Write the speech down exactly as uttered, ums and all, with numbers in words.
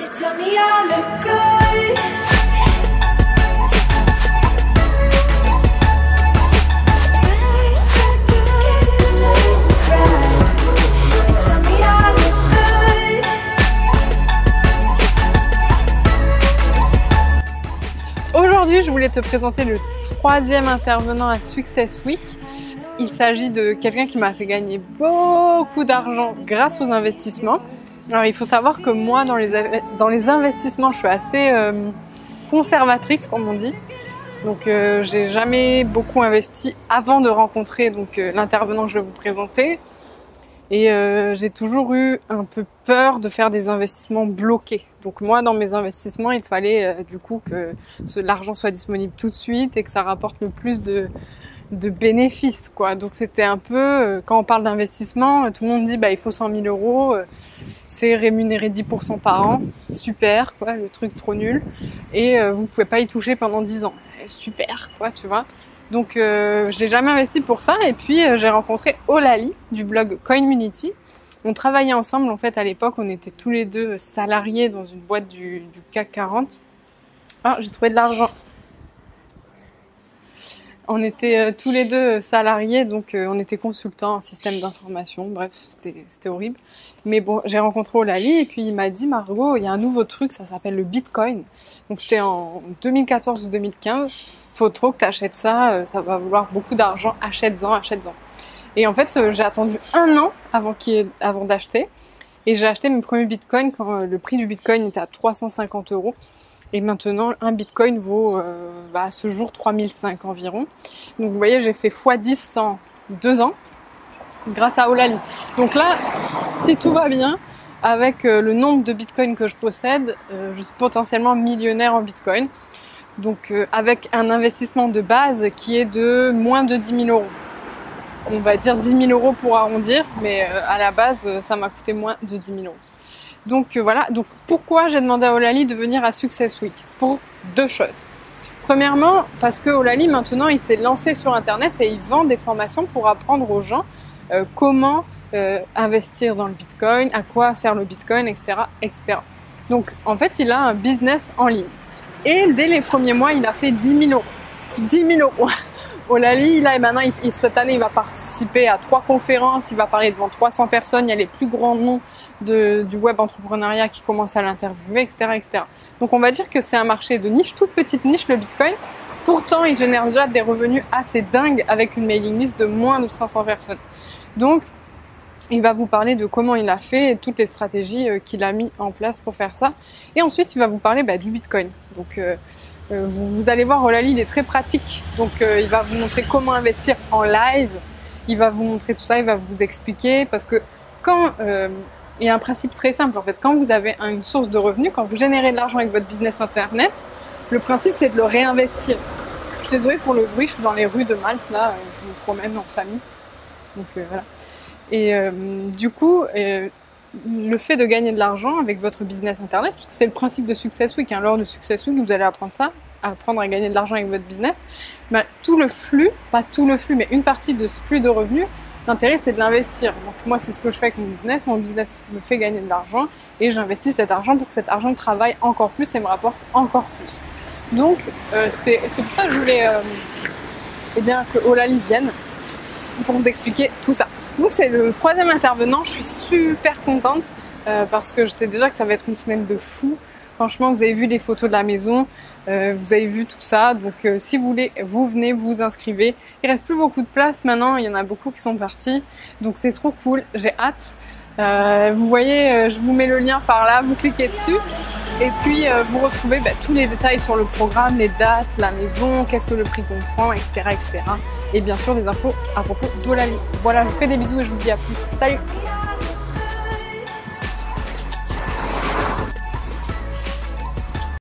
tell me I look good. Aujourd'hui, je voulais te présenter le troisième intervenant à Success Week. Il s'agit de quelqu'un qui m'a fait gagner beaucoup d'argent grâce aux investissements. Alors, il faut savoir que moi, dans les, dans les investissements, je suis assez euh, conservatrice, comme on dit. Donc, euh, j'ai jamais beaucoup investi avant de rencontrer donc euh, l'intervenant que je vais vous présenter. Et euh, j'ai toujours eu un peu peur de faire des investissements bloqués. Donc moi, dans mes investissements, il fallait euh, du coup que l'argent soit disponible tout de suite et que ça rapporte le plus de, de bénéfices, quoi. Donc c'était un peu, euh, quand on parle d'investissement, tout le monde dit bah il faut cent mille euros, euh, c'est rémunéré dix pour cent par an, super, quoi, le truc trop nul. Et euh, vous pouvez pas y toucher pendant dix ans, super, quoi, tu vois. Donc euh, je n'ai jamais investi pour ça et puis euh, j'ai rencontré Eulalie du blog Coinmunity. On travaillait ensemble en fait à l'époque, on était tous les deux salariés dans une boîte du, du C A C quarante. Ah, j'ai trouvé de l'argent. On était euh, tous les deux salariés, donc euh, on était consultants en système d'information, bref, c'était c'était horrible. Mais bon, j'ai rencontré Eulalie et puis il m'a dit « Margot, il y a un nouveau truc, ça s'appelle le Bitcoin ». Donc c'était en deux mille quatorze ou deux mille quinze. Faut trop que tu achètes ça, ça va vouloir beaucoup d'argent, achète-en, achète-en. Et en fait, j'ai attendu un an avant, qu'il y ait, avant d'acheter. Et j'ai acheté mes premiers bitcoins quand le prix du bitcoin était à trois cent cinquante euros. Et maintenant, un bitcoin vaut euh, bah, à ce jour trois mille cinq environ. Donc vous voyez, j'ai fait fois dix en deux ans grâce à Eulalie. Donc là, si tout va bien, avec euh, le nombre de bitcoins que je possède, euh, je suis potentiellement millionnaire en bitcoin. Donc euh, avec un investissement de base qui est de moins de dix mille euros. On va dire dix mille euros pour arrondir, mais euh, à la base, euh, ça m'a coûté moins de dix mille euros. Donc euh, voilà, donc pourquoi j'ai demandé à Eulalie de venir à Success Week? Pour deux choses. Premièrement, parce que Eulalie maintenant, il s'est lancé sur Internet et il vend des formations pour apprendre aux gens euh, comment euh, investir dans le Bitcoin, à quoi sert le Bitcoin, et cetera, et cetera. Donc en fait, il a un business en ligne. Et dès les premiers mois, il a fait dix mille euros. dix mille euros. Eulalie, là, et maintenant, il, il, cette année, il va participer à trois conférences. Il va parler devant trois cents personnes. Il y a les plus grands noms de, du web entrepreneuriat qui commencent à l'interviewer, et cetera, et cetera. Donc, on va dire que c'est un marché de niche, toute petite niche, le Bitcoin. Pourtant, il génère déjà des revenus assez dingues avec une mailing list de moins de cinq cents personnes. Donc, il va vous parler de comment il a fait et toutes les stratégies euh, qu'il a mis en place pour faire ça. Et ensuite, il va vous parler bah, du Bitcoin. Donc, euh, euh, vous, vous allez voir, Eulalie, il est très pratique. Donc, euh, il va vous montrer comment investir en live. Il va vous montrer tout ça, il va vous expliquer. Parce que quand euh, il y a un principe très simple, en fait. Quand vous avez une source de revenus, quand vous générez de l'argent avec votre business Internet, le principe, c'est de le réinvestir. Je suis désolée pour le bruit, je suis dans les rues de Malte, là. Je me promène en famille. Donc, euh, voilà. Et euh, du coup, euh, le fait de gagner de l'argent avec votre business Internet, puisque c'est le principe de Success Week, hein, lors de Success Week, vous allez apprendre ça, apprendre à gagner de l'argent avec votre business, bah, tout le flux, pas tout le flux, mais une partie de ce flux de revenus, l'intérêt c'est de l'investir. Donc moi, c'est ce que je fais avec mon business, mon business me fait gagner de l'argent et j'investis cet argent pour que cet argent travaille encore plus et me rapporte encore plus. Donc, euh, c'est pour ça que je voulais euh, eh bien, que Eulalie vienne pour vous expliquer tout ça. Donc c'est le troisième intervenant, je suis super contente euh, parce que je sais déjà que ça va être une semaine de fou. Franchement, vous avez vu les photos de la maison, euh, vous avez vu tout ça. Donc euh, si vous voulez, vous venez, vous vous inscrivez. Il reste plus beaucoup de place maintenant, il y en a beaucoup qui sont partis. Donc c'est trop cool, j'ai hâte. Euh, vous voyez, euh, je vous mets le lien par là, vous cliquez dessus. Et puis euh, vous retrouvez bah, tous les détails sur le programme, les dates, la maison, qu'est-ce que le prix comprend, et cetera, et cetera. Et bien sûr des infos à propos d'Eulalie. Voilà, je vous fais des bisous et je vous dis à plus. Salut!